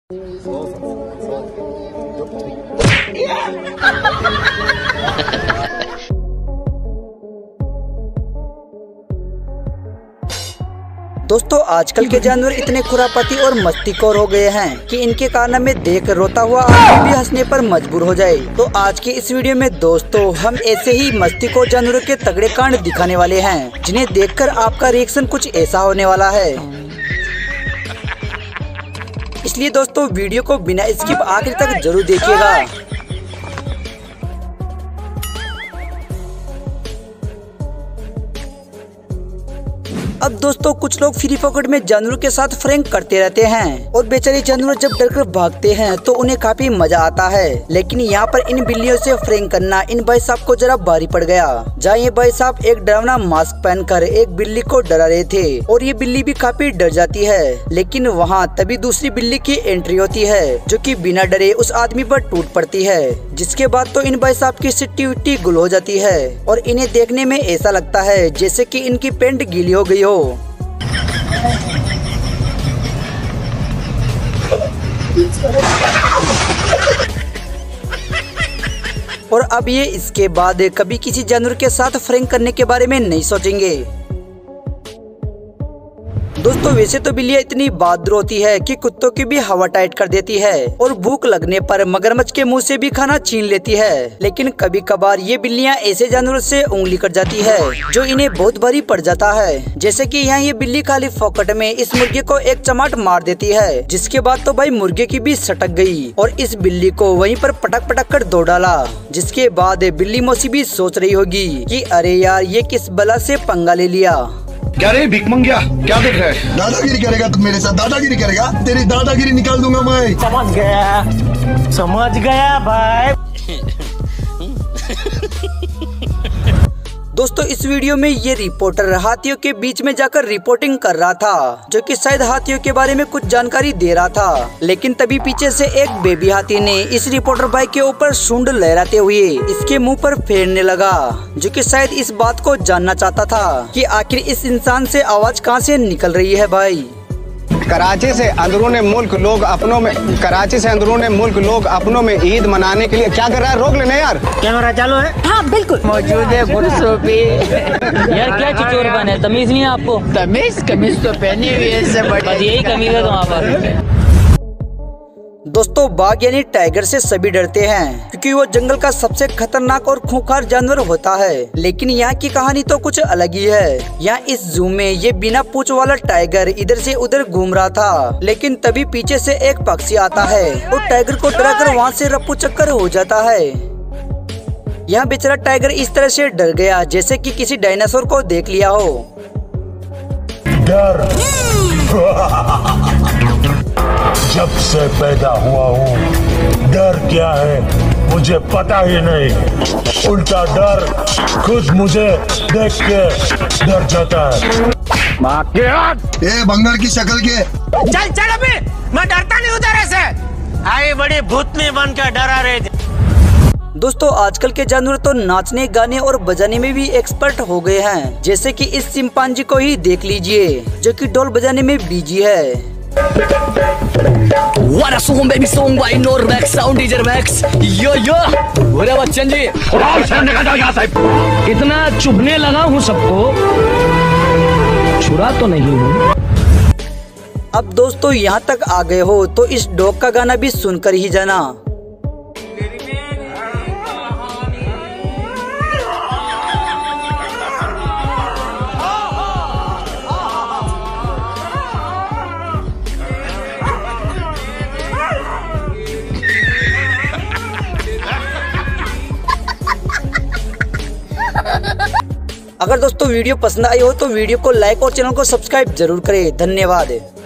दोस्तों आजकल के जानवर इतने खुरापाती और मस्तीखोर हो गए हैं कि इनके कारनामे देख रोता हुआ आदमी भी हंसने पर मजबूर हो जाए। तो आज की इस वीडियो में दोस्तों हम ऐसे ही मस्तीखोर जानवरों के तगड़े कांड दिखाने वाले हैं जिन्हें देखकर आपका रिएक्शन कुछ ऐसा होने वाला है। इसलिए दोस्तों वीडियो को बिना स्किप आखिर तक जरूर देखिएगा। अब दोस्तों कुछ लोग फ्री पॉकेट में जानवरों के साथ फ्रैंक करते रहते हैं और बेचारे जानवर जब डरकर भागते हैं तो उन्हें काफी मजा आता है। लेकिन यहाँ पर इन बिल्लियों से फ्रैंक करना इन भाई साहब को जरा भारी पड़ गया। जहाँ ये भाई साहब एक डरावना मास्क पहनकर एक बिल्ली को डरा रहे थे और ये बिल्ली भी काफी डर जाती है। लेकिन वहाँ तभी दूसरी बिल्ली की एंट्री होती है जो कि बिना डरे उस आदमी पर टूट पड़ती है। जिसके बाद तो इन भाई साहब की सिट्टी विट्टी गुल हो जाती है और इन्हें देखने में ऐसा लगता है जैसे कि इनकी पेंट गीली हो गई हो। और अब ये इसके बाद कभी किसी जानवर के साथ फ्रैंक करने के बारे में नहीं सोचेंगे। दोस्तों वैसे तो बिल्लियाँ इतनी बहादुर होती है कि कुत्तों की भी हवा टाइट कर देती है और भूख लगने पर मगरमच्छ के मुंह से भी खाना छीन लेती है। लेकिन कभी कभार ये बिल्लियाँ ऐसे जानवरों से उंगली कट जाती है जो इन्हें बहुत भारी पड़ जाता है। जैसे कि यहाँ ये बिल्ली खाली फोकट में इस मुर्गे को एक चमाट मार देती है, जिसके बाद तो भाई मुर्गे की भी सटक गई और इस बिल्ली को वहीं पर पटक पटक कर दो डाला। जिसके बाद बिल्ली मौसी भी सोच रही होगी कि अरे यार ये किस बला से पंगा ले लिया। क्या रे भिख मंगिया, क्या देख रहा है? दादागिरी करेगा तुम मेरे साथ? दादागिरी करेगा? तेरी दादागिरी निकाल दूंगा मैं। समझ गया भाई। दोस्तों इस वीडियो में ये रिपोर्टर हाथियों के बीच में जाकर रिपोर्टिंग कर रहा था, जो कि शायद हाथियों के बारे में कुछ जानकारी दे रहा था। लेकिन तभी पीछे से एक बेबी हाथी ने इस रिपोर्टर भाई के ऊपर सूंड लहराते हुए इसके मुंह पर फेरने लगा, जो कि शायद इस बात को जानना चाहता था कि आखिर इस इंसान से आवाज कहाँ से निकल रही है। भाई कराची से अंदरून मुल्क लोग अपनों में ईद मनाने के लिए क्या कर रहा है? रोक लेना यार। कैमरा चालू है? हाँ बिल्कुल मौजूद है गुरसों पे। यार क्या चिचोर बने, तमीज नहीं है आपको? कमीज तो पहनी हुई है, इससे बड़ी यही कमीज है तुम्हारे पास। दोस्तों बाघ यानी टाइगर से सभी डरते हैं क्योंकि वो जंगल का सबसे खतरनाक और खूंखार जानवर होता है। लेकिन यहाँ की कहानी तो कुछ अलग ही है। यहाँ इस जू में ये बिना पूंछ वाला टाइगर इधर से उधर घूम रहा था, लेकिन तभी पीछे से एक पक्षी आता है और टाइगर को डराकर वहाँ से रप्पू चक्कर हो जाता है। यहाँ बेचारा टाइगर इस तरह से डर गया जैसे कि किसी डायनासोर को देख लिया हो। डर जब से पैदा हुआ हूँ, डर क्या है मुझे पता ही नहीं। उल्टा डर खुद मुझे देख के डर जाता है। ए बंगाल की शक्ल के चल अभी, मैं डरता नहीं उधर से। आई बड़ी भूतनी बन के डरा रहे थे। दोस्तों आजकल के जानवर तो नाचने गाने और बजाने में भी एक्सपर्ट हो गए हैं। जैसे कि इस चिंपांजी को ही देख लीजिए जो कि ढोल बजाने में बिजी है। What a song baby song by Normax Sound DJ Max yo बोले बच्चन जी निकल जाओ यहाँ से। इतना चुभने लगा हूँ सबको, छुरा तो नहीं हूँ। अब दोस्तों यहाँ तक आ गए हो तो इस डॉग का गाना भी सुनकर ही जाना। अगर दोस्तों वीडियो पसंद आई हो तो वीडियो को लाइक और चैनल को सब्सक्राइब जरूर करें। धन्यवाद।